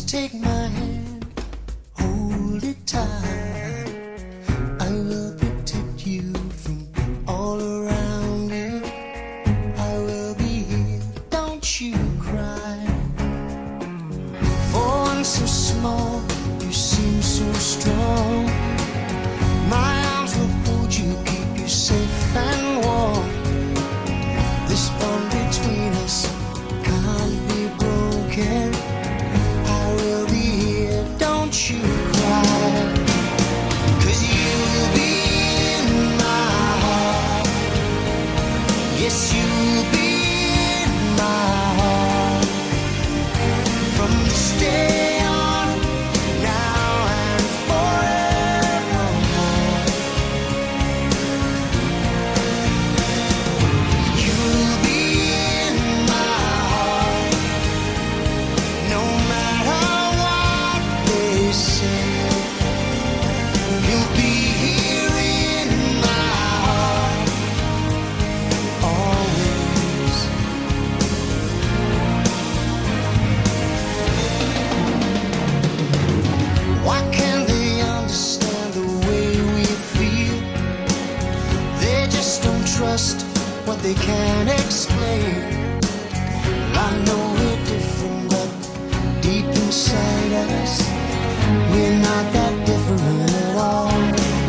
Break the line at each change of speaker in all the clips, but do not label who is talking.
take my hand, hold it tight. I will protect you from all around you. I will be here, don't you cry. For one so small, you seem so strong. My arms will hold you, keep you safe and warm. This bond between us can't be broken. I will be here, don't you cry. 'Cause you will be in my heart. Yes, you will be in my heart. From this day on, now and forevermore. You will be in my heart. No matter what they say, you'll be here in my heart always. Why can't they understand the way we feel? They just don't trust what they can't explain. I know we're different, but deep inside us, we're not that different at all.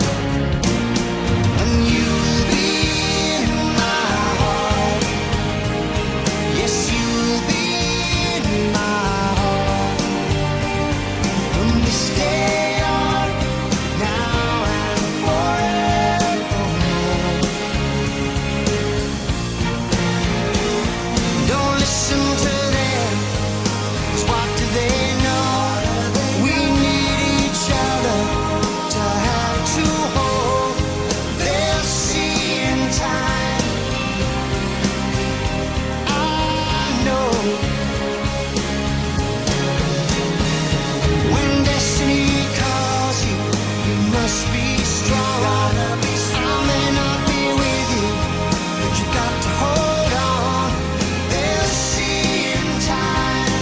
And you'll be in my heart. Yes, you'll be in my heart. From this day on, now and forevermore. Don't listen to them, 'cause what do they know? We need each other to have to hold. They'll see in time. I know when destiny calls you, you must be strong. I may not be with you, but you got to hold on. They'll see in time.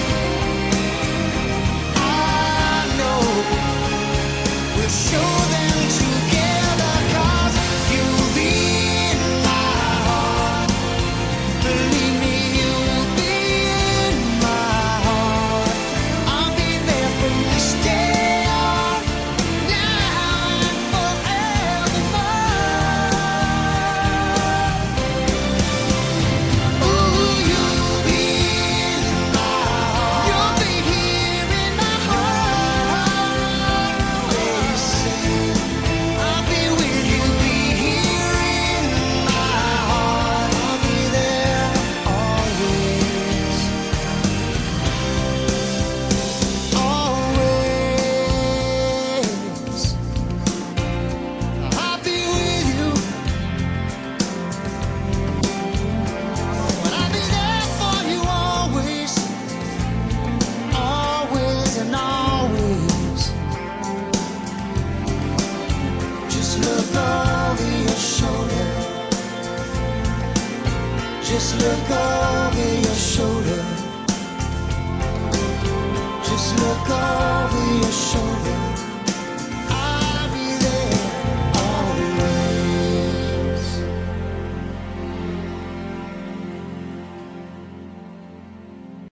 I know we'll show them together, 'cause you'll be in my heart. Believe me, you'll be in my heart. I'll be there from this day on, now and forevermore. Ooh, you'll be in my heart. You'll be here in my heart always. I'll be with you, be here in my heart. I'll be there always, always. I'll be with you, but I'll be there for you always, always and always. Just look over your shoulder. Just look over your shoulder. Just look over your shoulder.